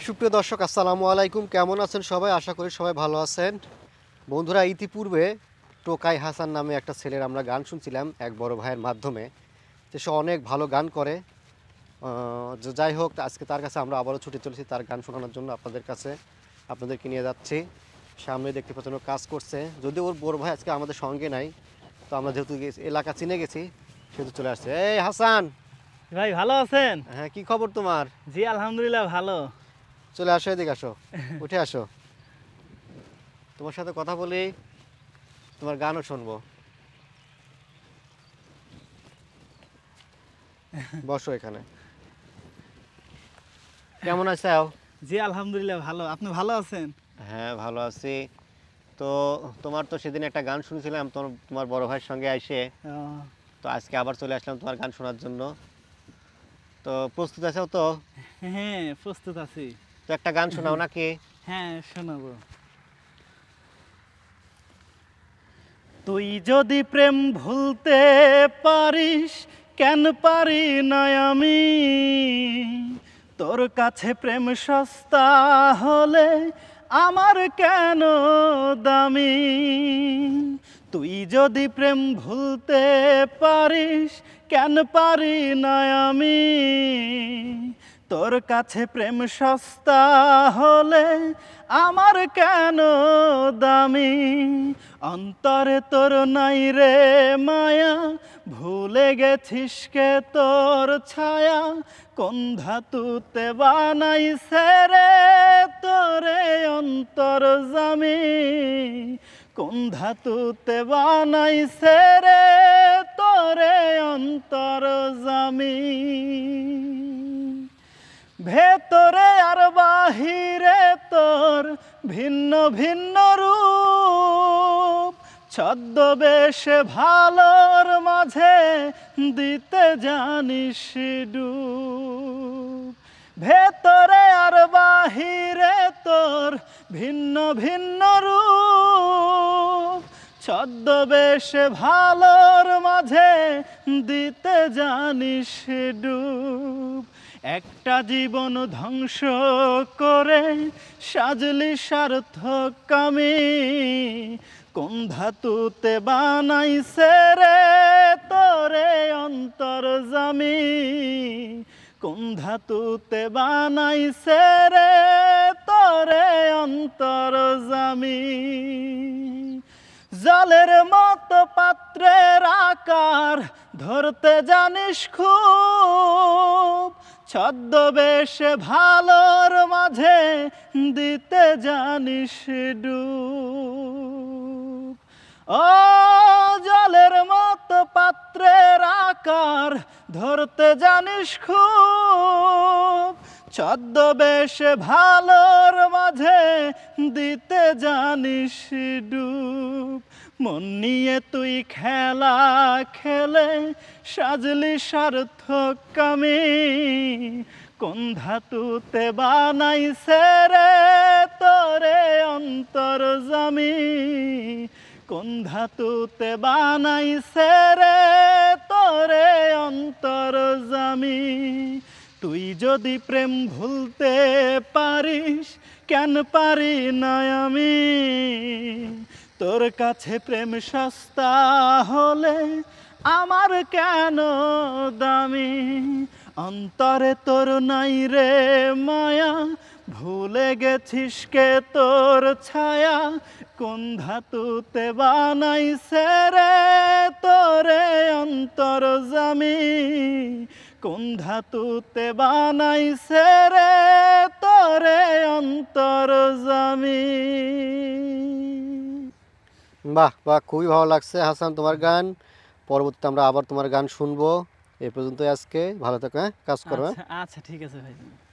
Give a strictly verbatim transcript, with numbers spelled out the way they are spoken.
সুপ্রিয় দর্শক আসসালামু আলাইকুম, কেমন আছেন সবাই? আশা করি সবাই ভালো আছেন। বন্ধুরা, ইতিপূর্বে টোকাই হাসান নামে একটা ছেলের আমরা গান শুনছিলাম এক বড় ভাইয়ের মাধ্যমে। যে সে অনেক ভালো গান করে। আহ, যে যাই হোক, আজকে তার কাছে আমরা আবারও ছুটে চলেছি তার গান শোনানোর জন্য আপনাদের কাছে। আপনাদেরকে নিয়ে যাচ্ছি। সামনে দেখতে পাচ্ছেন ও কাজ করছে, যদিও ওর বড় ভাই আজকে আমাদের সঙ্গে নাই। তো আমরা যেহেতু গেছি- এলাকা চিনে গেছি, সেহেতু চলে আসছে। এই হাসান, ভাই ভালো আছেন? হ্যাঁ, কি খবর তোমার? জি আলহামদুলিল্লাহ ভালো। চলে আসো, এদিকে আসো, উঠে আসো। তোমার সাথে কথা বলি, তোমার গানও শুনবো। বসো এখানে। কেমন আছো? জি আলহামদুলিল্লাহ ভালো। আপনি ভালো আছেন? হ্যাঁ, ভালো আছি। তো তোমার তো সেদিন একটা গান শুনছিলাম তোমার তোমার বড় ভাইয়ের সঙ্গে এসে। আহ, তো আজকে আবার চলে আসলাম তোমার গান শোনার জন্য। তো প্রস্তুত আছো তো? হ্যাঁ প্রস্তুত আছি। তো একটা গান শোনাও নাকি? হ্যাঁ শোনাবো। তুই যদি প্রেম ভুলতে পারিস, কেন পারি না আমি? তোর কাছে প্রেম সস্তা হলে আমার কেন দামি? তুই যদি প্রেম ভুলতে পারিস, কেন পারি না আমি? তোর কাছে প্রেম সস্তা হলে আমার কেন দামি? অন্তরে তোর নাই রে মায়া, ভুলে গেছিস কে তোর ছায়া? কোন ধাতুতে বানাইছে রে তোরে অন্তর জামি? কোন ধাতুতে বানাইছে রে তোরে অন্তর জামি? ভেতরে আর বাহিরে তোর ভিন্ন ভিন্ন রূপ, ছদ্মবেশে ভালোর মাঝে দিতে জানিস ডুব। ভেতরে আর বাহিরে তোর ভিন্ন ভিন্ন রূপ, ছদ্মবেশে ভালোর মাঝে দিতে জানিস ডুব। একটা জীবন ধ্বংস করে সাজলি সার্থক কামি? কোন ধাতুতে বানাইছে রে তোরে অন্তর জামি? কোন ধাতুতে বানাইছে রে তোরে অন্তর জামি? জলের মতো পাত্রের আকার ধরতে জানিস খুব, ছদ্মবেশে ভালোর মাঝে দিতে জানিস ডুব। ও জলের মতো পাত্রের আকার ধরতে জানিস খুব, ছদ্মবেশে ভালোর মাঝে দিতে জানিস ডুব। মন নিয়ে তুই খেলা খেলে সাজলি সার্থক কামি? কোন ধাতুতে বানাইছে রে তোরে অন্তর জামি? কোন ধাতুতে বানাইছে রে তোরে অন্তর জামি? তুই যদি প্রেম ভুলতে পারিস, কেন পারি না আমি? তোর কাছে প্রেম সস্তা হলে আমার কেন দামি? অন্তরে তোর নাই রে মায়া, ভুলে গেছিস কে তোর ছায়া? কোন ধাতুতে বানাইছে রে তোরে অন্তর জামি? কোন ধাতুতে বানাইছে রে তোরে অন্তর জামি? বাহ বাহ, খুবই ভালো লাগছে হাসান তোমার গান। পরবর্তীতে আমরা আবার তোমার গান শুনবো। এই পর্যন্ত আজকে, ভালো থাকো, হ্যাঁ, কাজ করো, হ্যাঁ। আচ্ছা আচ্ছা ঠিক আছে ভাই।